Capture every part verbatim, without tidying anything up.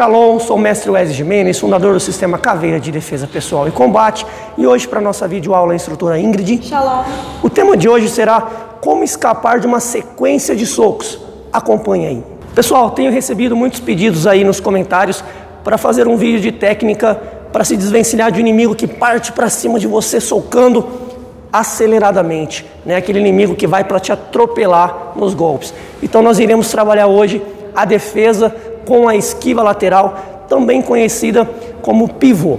Shalom, sou o mestre Wesley Jimenez, fundador do Sistema Caveira de Defesa Pessoal e Combate. E hoje, para a nossa videoaula, a instrutora Ingrid. Shalom. O tema de hoje será como escapar de uma sequência de socos. Acompanhe aí. Pessoal, tenho recebido muitos pedidos aí nos comentários para fazer um vídeo de técnica para se desvencilhar de um inimigo que parte para cima de você socando aceleradamente, né? Aquele inimigo que vai para te atropelar nos golpes. Então nós iremos trabalhar hoje a defesa com a esquiva lateral, também conhecida como pivô.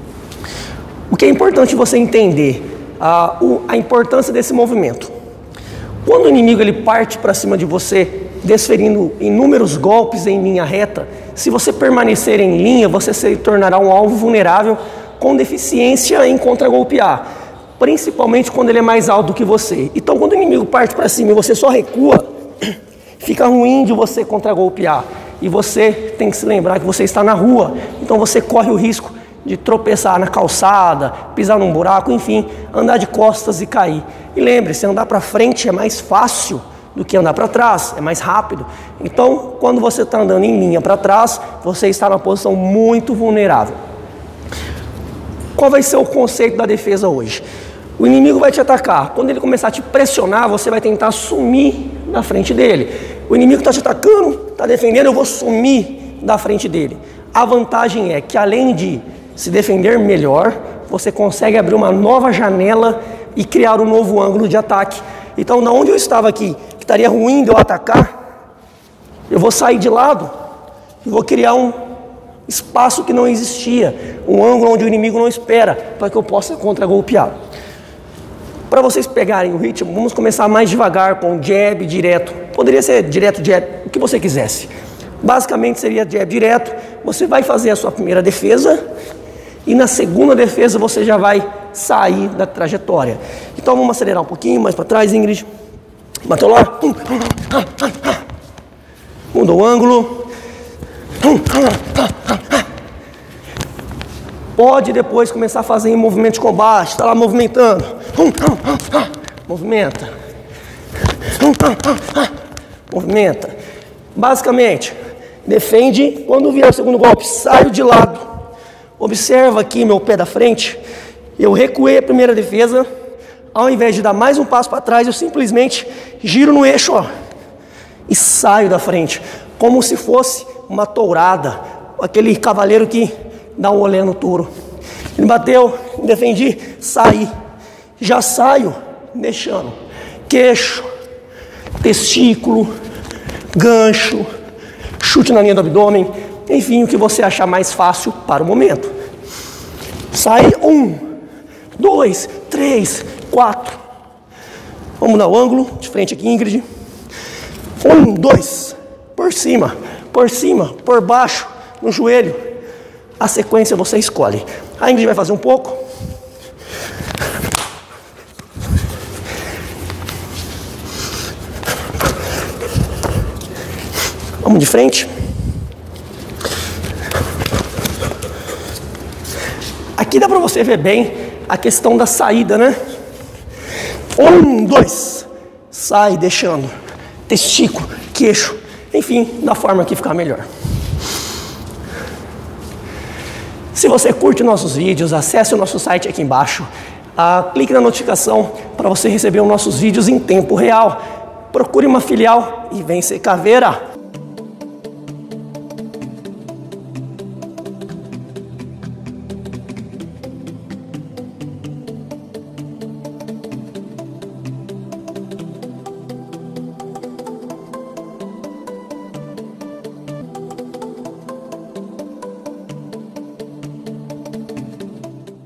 O que é importante você entender, a, a importância desse movimento. Quando o inimigo ele parte para cima de você, desferindo inúmeros golpes em linha reta, se você permanecer em linha, você se tornará um alvo vulnerável com deficiência em contragolpear, principalmente quando ele é mais alto do que você. Então, quando o inimigo parte para cima e você só recua, fica ruim de você contragolpear. E você tem que se lembrar que você está na rua, então você corre o risco de tropeçar na calçada, pisar num buraco, enfim, andar de costas e cair. E lembre-se, andar para frente é mais fácil do que andar para trás, é mais rápido. Então, quando você está andando em linha para trás, você está numa posição muito vulnerável. Qual vai ser o conceito da defesa hoje? O inimigo vai te atacar. Quando ele começar a te pressionar, você vai tentar sumir na frente dele. O inimigo está te atacando, está defendendo, eu vou sumir da frente dele. A vantagem é que, além de se defender melhor, você consegue abrir uma nova janela e criar um novo ângulo de ataque. Então, da onde eu estava aqui, que estaria ruim de eu atacar, eu vou sair de lado e vou criar um espaço que não existia, um ângulo onde o inimigo não espera, para que eu possa contra-golpear. Para vocês pegarem o ritmo, vamos começar mais devagar com jab direto. Poderia ser direto, jab, o que você quisesse. Basicamente seria jab direto. Você vai fazer a sua primeira defesa e na segunda defesa você já vai sair da trajetória. Então vamos acelerar um pouquinho mais para trás, Ingrid. Bateu lá. Mudou o ângulo. Pode depois começar a fazer em movimento de combate. Está lá movimentando. Movimenta. Movimenta. Basicamente, defende. Quando vier o segundo golpe, saio de lado. Observa aqui meu pé da frente. Eu recuei a primeira defesa. Ao invés de dar mais um passo para trás, eu simplesmente giro no eixo, ó, e saio da frente. Como se fosse uma tourada. Aquele cavaleiro que dá um olé no touro. Ele bateu, defendi, saí. Já saio deixando queixo, testículo, gancho, chute na linha do abdômen, enfim, o que você achar mais fácil para o momento. Sai um, dois, três, quatro. Vamos mudar o ângulo, de frente aqui, Ingrid. Um, dois, por cima, por cima, por baixo, no joelho. A sequência você escolhe. A Ingrid vai fazer um pouco. Vamos de frente. Aqui dá para você ver bem a questão da saída, né? Um, dois. Sai deixando testículo, queixo, enfim, da forma que ficar melhor. Se você curte nossos vídeos, acesse o nosso site aqui embaixo. Ah, clique na notificação para você receber os nossos vídeos em tempo real. Procure uma filial e vem ser caveira.